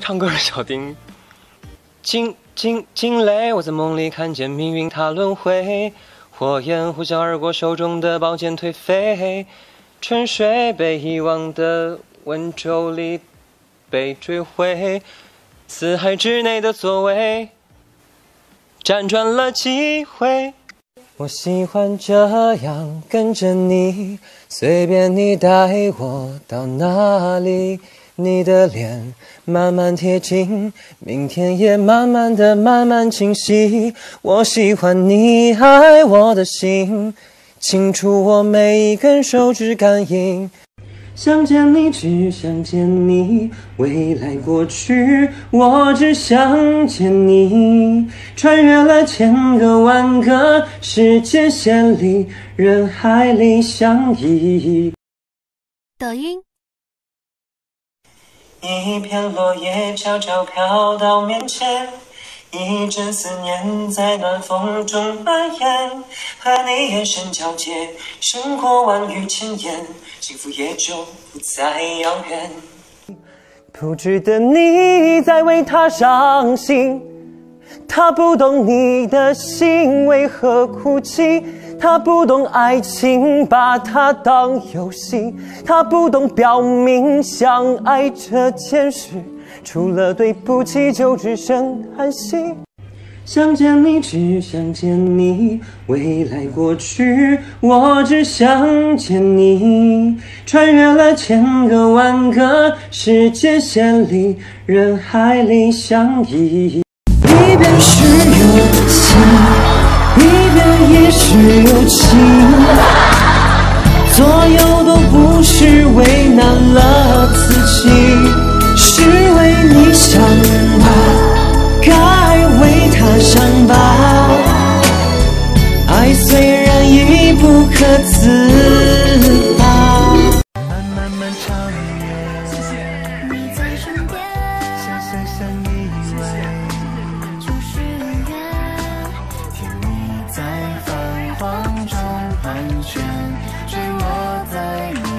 唱歌的小丁，惊雷！我在梦里看见命运它轮回，火焰呼啸而过，手中的宝剑颓废，沉睡被遗忘的温州里被追回，四海之内的所谓，辗转了几回。我喜欢这样跟着你，随便你带我到哪里。你的脸慢慢贴近，明天也慢慢清晰。我喜欢你爱我的心，清楚我每一根手指感应。想见你，只想见你，未来过去，我只想见你。穿越了千个万个时间线里，人海里相依。 抖音。 一片落叶悄悄飘到面前，一阵思念在暖风中蔓延，和你眼神交接，胜过万语千言，幸福也就不再遥远。不值得你再为他伤心，他不懂你的心为何哭泣，他不懂爱情，把它当游戏，他不懂表明相爱这件事，除了对不起就只剩叹息。想见你，只想见你，未来过去，我只想见你。穿越了千个万个时间线里，人海里相依。一边是友情，一边也是友情，左右都不是，为难了自己，是为你想吧，该为他伤吧。爱虽然已不可自拔，漫漫长夜，谢谢你在身边，相依偎，就是缘。听你在泛黄中盘旋，坠落在你。